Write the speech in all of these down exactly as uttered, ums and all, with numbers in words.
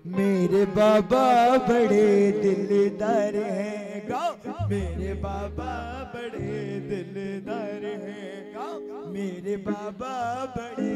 मेरे बाबा बड़े दिलदार हैं, गाओ। मेरे बाबा बड़े दिलदार हैं, गाओ। मेरे बाबा बड़े,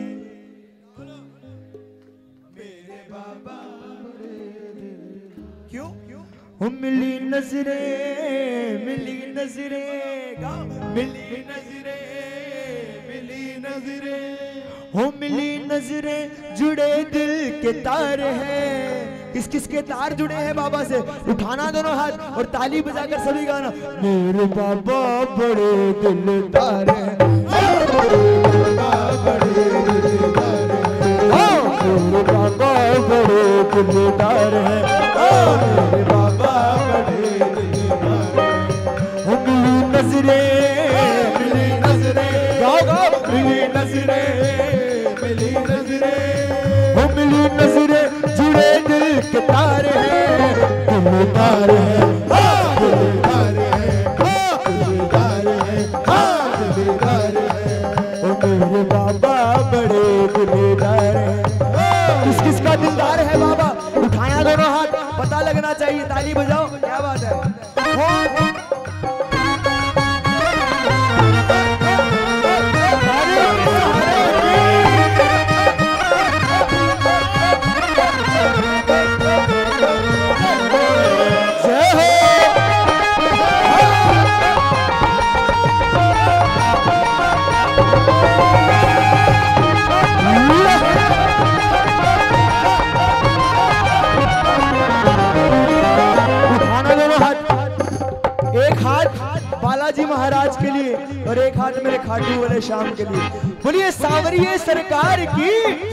मेरे बाबा बड़े दिल। क्यों क्यों? हो मिली नजरें, मिली नजरें, गाओ। मिली नजरें, मिली नजरें, हो मिली नजरें, जुड़े दिल के तार हैं। किस किस के तार जुड़े हैं बाबा से? उठाना दोनों हाथ और ताली बजाकर सभी गाना। मेरे बाबा बड़े दिलदार हैं, मेरे बाबा बड़े दिलदार हैं, मेरे बाबा बड़े दिलदार हैं, मेरे बाबा बड़े दिलदार हैं। हो मिली नजरें, मिली नजरें, गाओ गाओ। मिली नजरें, मिली नजरें, हो मिली नजरें, जुड़े दिल के तार हैं, दिलदार हैं, दिलदार हैं, दिलदार हैं, दिलदार हैं। हो मेरे बाबा बड़े दिलदार हैं। किस किस का दिलदार है बाबा? उठाना दोनों हाथ, पता लगना चाहिए, ताली बजाओ। क्या बात है? हो बालाजी महाराज के लिए और एक हाथ मेरे खाटू वाले शाम के लिए। बोलिए सांवरिये सरकार की।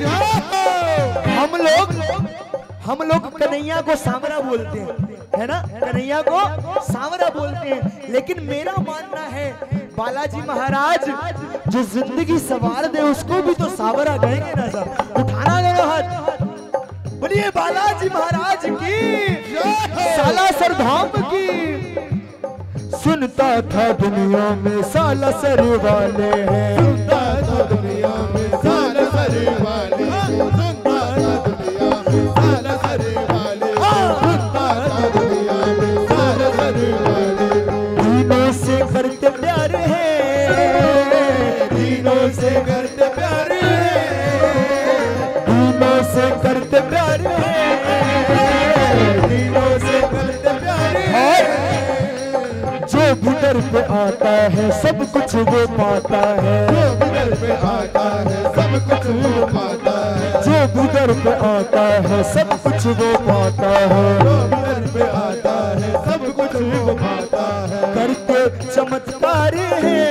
हम लोग हम लोग कन्हैया को सांवरा बोलते हैं, है ना? कन्हैया को सांवरा बोलते हैं, लेकिन मेरा मानना है बालाजी महाराज जो जिंदगी सवार दे उसको भी तो सांवरा कहेंगे ना साहब। उठाना दोनों हाथ, बोलिए बालाजी महाराज की, सालासर धाम की। सुनता था दुनिया में सालासर वाले हैं, सुनता था दुनिया में सालासर वाले, सुनता था दुनिया में सालासर वाले, सुनता था दुनिया में सालासर वाले। दीनों से करते प्यार है, दीनों से करते प्यार है, दीनों से करते प्यार है, दीनों से करते प्यार है। जो भी दर पे आता है सब कुछ वो पाता है, जो भी दर पे आता है सब कुछ वो पाता है, जो भी दर पे आता है सब कुछ वो पाता है, जो भी दर पे आता है सब कुछ वो पाता है। करते चमत्कार है,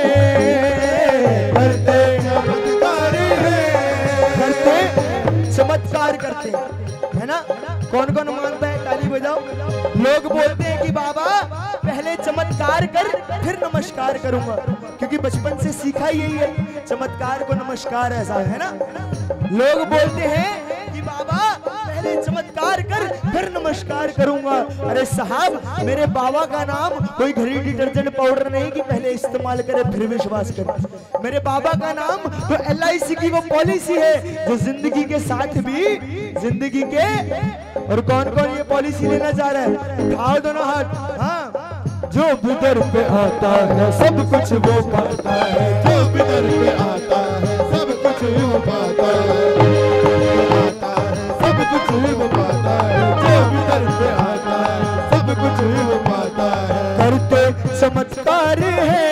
करते चमत्कार है, करते चमत्कार करते है ना? कौन कौन मानता है? ताली बजाओ। लोग बोलते हैं कि बाबा पहले चमत्कार कर फिर नमस्कार करूंगा, क्योंकि बचपन से सीखा यही है, चमत्कार को नमस्कार ऐसा है ना? लोग बोलते हैं कि बाबा पहले चमत्कार कर फिर नमस्कार करूंगा। अरे साहब, मेरे बाबा का नाम कोई घड़ी डिटर्जेंट पाउडर नहीं कि पहले इस्तेमाल करे फिर विश्वास करे। मेरे बाबा का नाम तो एल आई सी की वो पॉलिसी है जो जिंदगी के साथ भी जिंदगी के। और कौन कौन ये पॉलिसी लेना चाह रहा है? उठाओ दोनों हाथ। हाँ, जो भी दर पे आता है सब कुछ वो पाता है, जो भी दर पे आता है सब कुछ वो पाता है, आता है सब कुछ वो पाता है, जो भी दर पे आता है सब कुछ वो पाता है। करते चमत्कार है,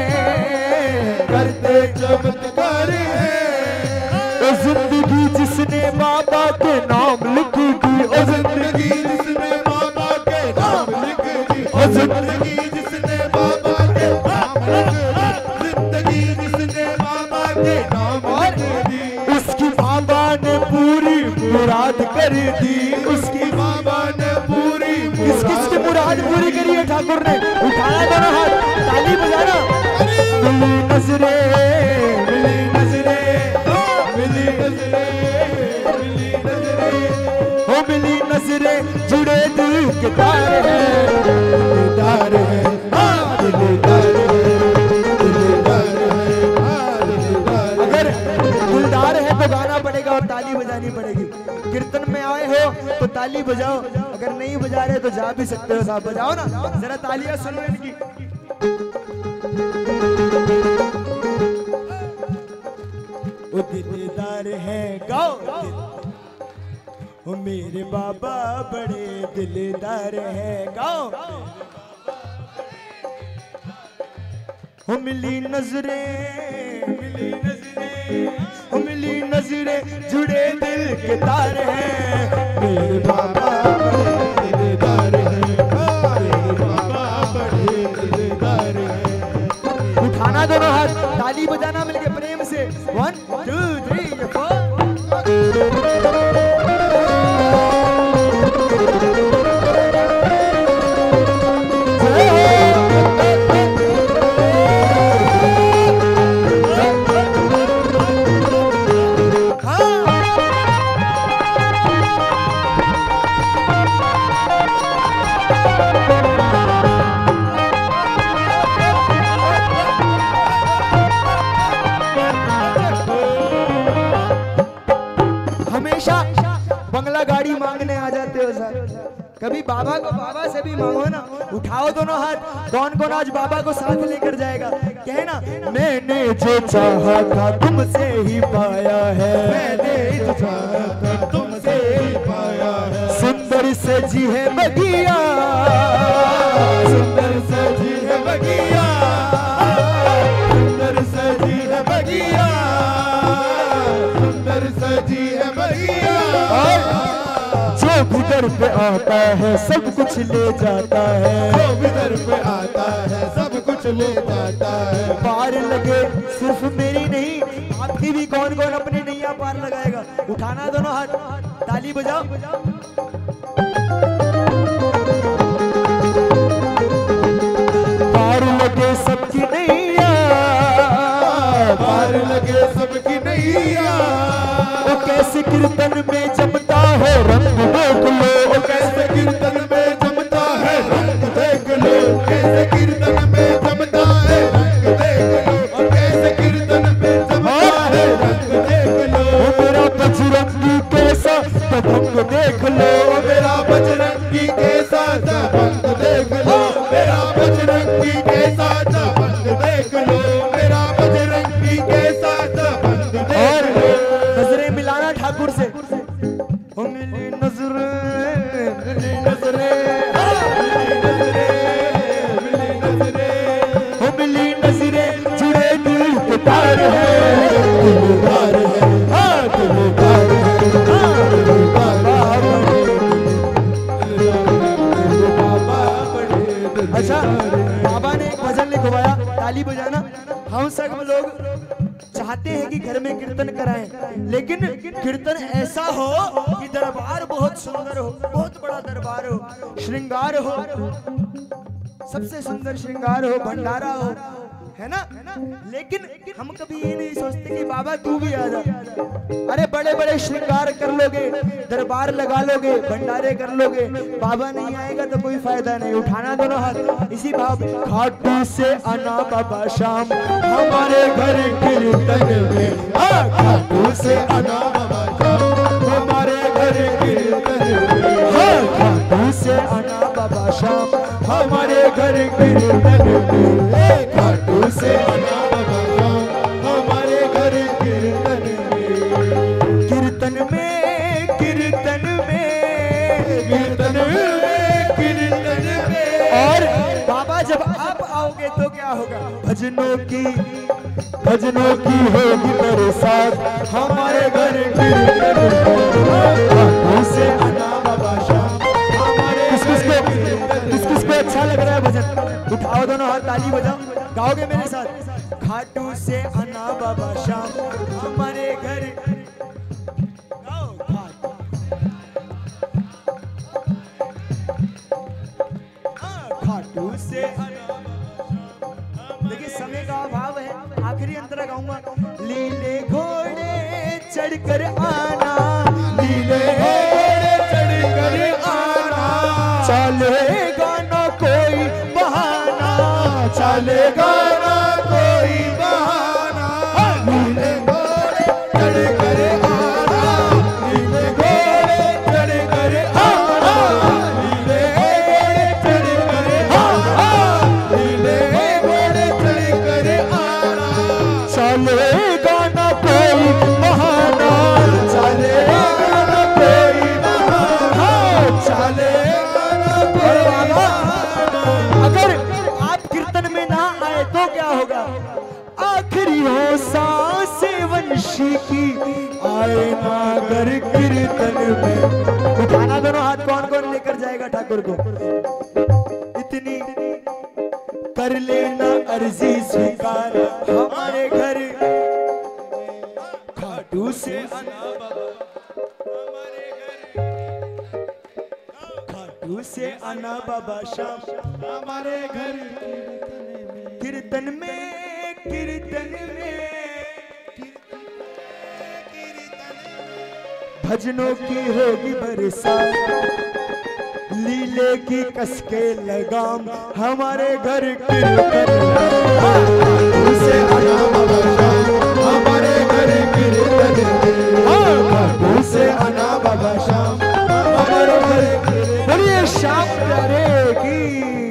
करते चमत्कार है। ओ जिंदगी जिसने बाबा के नाम लिख दी, ओ जिंदगी जिसने बाबा के नाम लिख दी, ओ जिंदगी जिसने बाबा के नाम लिख दी, जिंदगी जिसने बाबा के नाम लिख दी, उसकी बाबा ने पूरी मुराद कर दी, उसकी बाबा ने पूरी किस किस की मुराद पूरी करी है ठाकुर ने? उठाया दोनों हाथ, ताली बजाना। मिली नजरे, मिली नजरे, मिली नजरे, मिली नजरे, हो मिली नजरे, जुड़े दिल के तार हैं, दिलदार है, हाँ दिलदार है, दिलदार है, हाँ दिलदार। अगर दिलदार है तो गाना पड़ेगा और ताली बजानी पड़ेगी। कीर्तन में आए हो तो ताली बजाओ, अगर नहीं बजा रहे तो जा भी सकते हो साहब, बजाओ ना जरा तालियां सुनो इनकी। वो दिलदार है गाओ, वो मेरे बाबा बड़े दिलदार है गाओ। वो मिली नजरें मिली नजरें वो मिली नजरें जुड़े दिल के तार हैं, मेरे बाबा बड़े दिलदार हैं, मेरे बाबा बड़े दिलदार हैं। उठाना दोनों हाथ, ताली बजाना मिलके प्रेम से, वन टू थ्री फोर। बंगला गाड़ी मांगने आ जाते हो सर, कभी बाबा को बाबा से भी मांगो ना। उठाओ दोनों हाथ, कौन कौन आज बाबा को साथ लेकर जाएगा? कहना मैंने जो चाहा था तुमसे ही पाया है, मैंने जो चाहा था तुमसे ही पाया है। सुंदर सजी है बगिया, सुंदर सजी है बगिया, सुंदर सजी है बगिया, सुंदर सजी है बगिया। जो भी दर पे आता है सब कुछ ले जाता है, जो भी दर पे आता है सब कुछ ले जाता है। पार लगे सिर्फ मेरी नहीं, आपकी भी कौन कौन अपनी नैया पार लगाएगा? उठाना दोनों हाथ, ताली बजाओ। पार लगे सबकी नैया, पार लगे सबकी नैया। वो कैसे कीर्तन में जमता है रंग देख लो, वो कैसे कीर्तन में जमता है रंग देख लो, कैसे कीर्तन में जमता है रंग देख लो, और कैसे कीर्तन में जमता है रंग देख लो। वो मेरा बजरंगी कैसा दबंग देख लो, मेरा बजरंगी कैसा दबंग देख लो, मेरा बजरंगी कैसा दबंग देख लो, मेरा बजरंगी कैसा दबंग देख लो। नजरें मिलाना ठाकुर से, ओ मिली नजरें मिली नजरें मिली नजरें ओ मिली नजरें जुड़े दिल के तार है, दिलदार है हाँ दिलदार है हाँ दिलदार है। अच्छा बाबा ने एक भजन लिखवाया, ताली बजाना। हम सब लोग चाहते हैं कि घर में कीर्तन कराएं, लेकिन कीर्तन ऐसा हो कि दरबार बहुत सुंदर हो, बहुत बड़ा दरबार हो, श्रृंगार हो, सबसे सुंदर श्रृंगार हो, भंडारा हो, है ना? लेकिन हम कभी ये नहीं सोचते कि बाबा तू भी आ जा। अरे बड़े बड़े श्रृंगार कर लोगे, दरबार लगा लोगे, भंडारे कर लोगे, बाबा नहीं आएगा तो कोई फायदा नहीं। उठाना दोनों हाथ, इसी भाव। खाटू से आना बाबा शाम हमारे घर कीर्तन में, खाटू से आना बाबा शाम हमारे घर कीर्तन में, खाटू से आना बाबा शाम हमारे घर कीर्तन में, खाटू से आना बाबा शाम हमारे घर कीर्तन में। कीर्तन में कीर्तन में कीर्तन में कीर्तन में। और बाबा जब आप आओगे तो क्या होगा? भजनों की भजनों की होगी बरसात हमारे घर कीर्तन में, से आना बाबा शाम हमारे। किस किस को किस किस को अच्छा लग रहा है भजन? उठाओ दोनों हाथ, ताली बजाओ, गाओगे मेरे साथ? खाटू से आना बाबा शाम हमारे घर, खाटू से आना। देखिए समय का अभाव है, आखिरी अंतरा गाऊंगा। लीले घोड़े चढ़कर आना, लीले घोड़े चढ़कर आना, चलेगा ना कोई बहाना, चलेगा ना कोई बहाना। लीले घोड़े चढ़कर आना, लीले घोड़े चढ़कर आना, घर कीर्तन में। उठाना दोनों हाथ, कौन कौन लेकर जाएगा ठाकुर को। इतनी कर लेना अर्जी स्वीकार, हमारे घर खाटू से आना बाबा, हमारे घर खाटू से आना बाबा शाम, हमारे घर कीर्तन में कीर्तन में भजनों की होगी बरसात, लीले की कसके लगाम, हमारे घर कीर्तन से आना बाबा शाम, हमारे घर कीर्तन से आना बाबा शाम, हमारे घर। बोलिए श्याम प्यारे की।